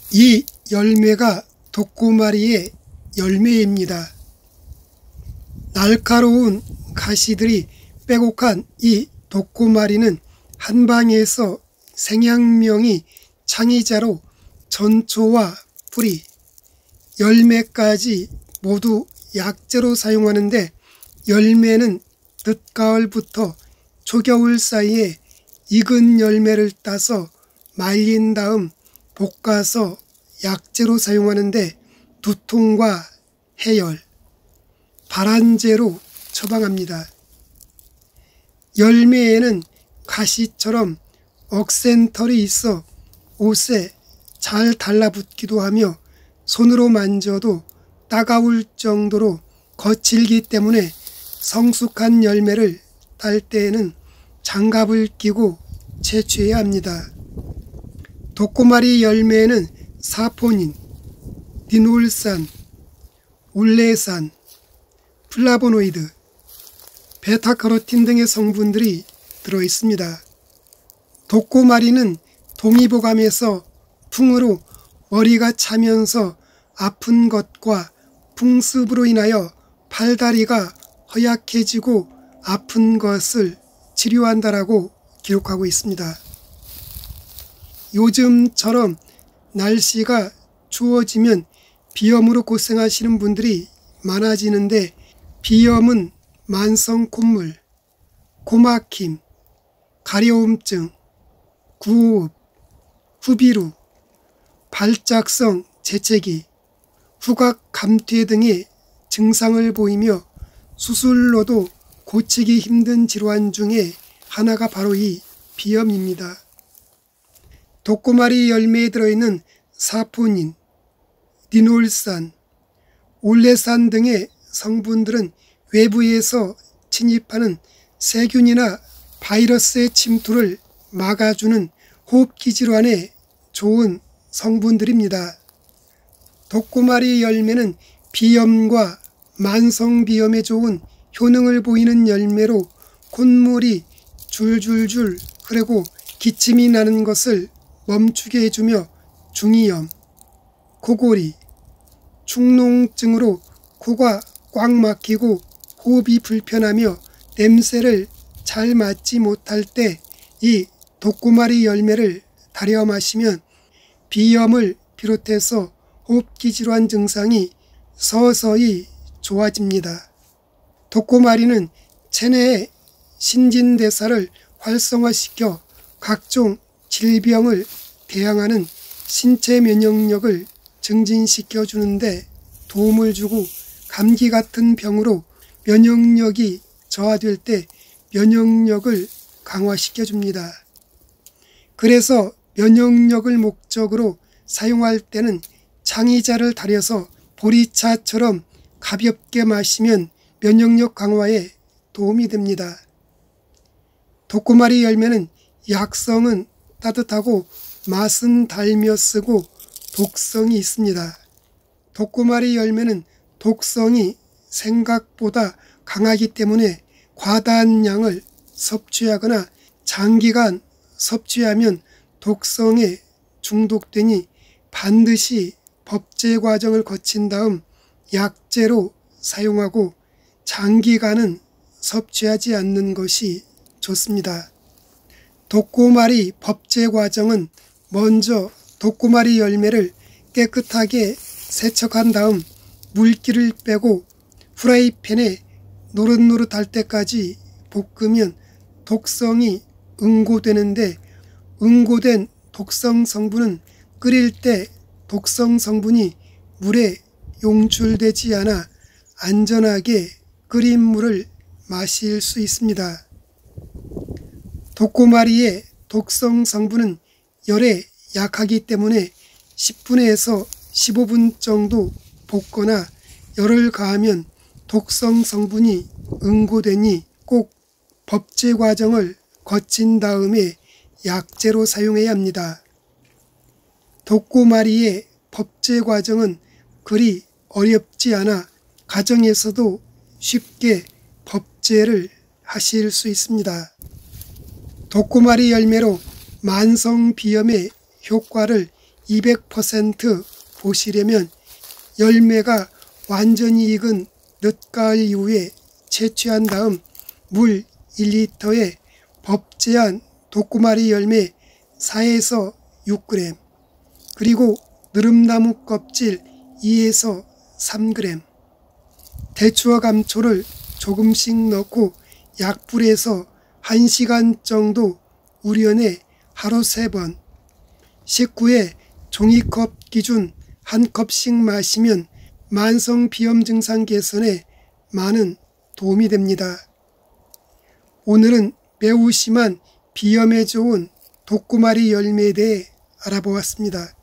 이 열매가 독고마리의 열매입니다. 날카로운 가시들이 빼곡한 이 독고마리는 한방에서 생양명이 창의자로 전초와 뿌리, 열매까지 모두 약재로 사용하는데, 열매는 늦가을부터 초겨울 사이에 익은 열매를 따서 말린 다음 볶아서 약재로 사용하는데, 두통과 해열, 발한제로 처방합니다. 열매에는 가시처럼 억센 털이 있어 옷에 잘 달라붙기도 하며 손으로 만져도 따가울 정도로 거칠기 때문에 성숙한 열매를 딸 때에는 장갑을 끼고 채취해야 합니다. 독고마리 열매에는 사포닌, 리놀산, 울레산, 플라보노이드, 베타카로틴 등의 성분들이 들어있습니다. 독고마리는 동의보감에서 풍으로 머리가 차면서 아픈 것과 풍습으로 인하여 팔다리가 허약해지고 아픈 것을 치료한다라고 기록하고 있습니다. 요즘처럼 날씨가 추워지면 비염으로 고생하시는 분들이 많아지는데, 비염은 만성 콧물, 코막힘, 가려움증, 구호흡, 후비루, 발작성 재채기, 후각 감퇴 등의 증상을 보이며 수술로도 고치기 힘든 질환 중에 하나가 바로 이 비염입니다. 독고마리 열매에 들어있는 사포닌, 리놀산, 올레산 등의 성분들은 외부에서 침입하는 세균이나 바이러스의 침투를 막아주는 호흡기 질환에 좋은 성분들입니다. 독고마리 열매는 비염과 만성비염에 좋은 효능을 보이는 열매로 콧물이 줄줄줄 흐르고 기침이 나는 것을 멈추게 해주며 중이염, 코골이, 축농증으로 코가 꽉 막히고 호흡이 불편하며 냄새를 잘 맡지 못할 때 이 독고마리 열매를 달여 마시면 비염을 비롯해서 호흡기 질환 증상이 서서히 좋아집니다. 독고마리는 체내의 신진대사를 활성화시켜 각종 질병을 대항하는 신체 면역력을 증진시켜 주는데 도움을 주고, 감기 같은 병으로 면역력이 저하될 때 면역력을 강화시켜 줍니다. 그래서 면역력을 목적으로 사용할 때는 창의자를 달여서 보리차처럼 가볍게 마시면 면역력 강화에 도움이 됩니다. 독고마리 열매는 약성은 따뜻하고 맛은 달며 쓰고 독성이 있습니다. 독고마리 열매는 독성이 생각보다 강하기 때문에 과다한 양을 섭취하거나 장기간 섭취하면 독성에 중독되니 반드시 법제 과정을 거친 다음 약재로 사용하고 장기간은 섭취하지 않는 것이 좋습니다. 독고마리 법제 과정은 먼저 독고마리 열매를 깨끗하게 세척한 다음 물기를 빼고 프라이팬에 노릇노릇할 때까지 볶으면 독성이 응고되는데, 응고된 독성 성분은 끓일 때 독성 성분이 물에 용출되지 않아 안전하게 끓인 물을 마실 수 있습니다. 독고마리의 독성 성분은 열에 약하기 때문에 10분에서 15분 정도 볶거나 열을 가하면 독성 성분이 응고되니 꼭 법제 과정을 거친 다음에 약재로 사용해야 합니다. 독고마리의 법제 과정은 그리 어렵지 않아 가정에서도 쉽게 법제를 하실 수 있습니다. 독고마리 열매로 만성비염의 효과를 200% 보시려면 열매가 완전히 익은 늦가을 이후에 채취한 다음 물 1리터에 법제한 독구마리 열매 4에서 6g, 그리고 느릅나무 껍질 2에서 3g, 대추와 감초를 조금씩 넣고 약불에서 1시간 정도 우려내 하루 3번, 식후에 종이컵 기준 1컵씩 마시면 만성 비염 증상 개선에 많은 도움이 됩니다. 오늘은 매우 심한 비염에 좋은 독구마리 열매에 대해 알아보았습니다.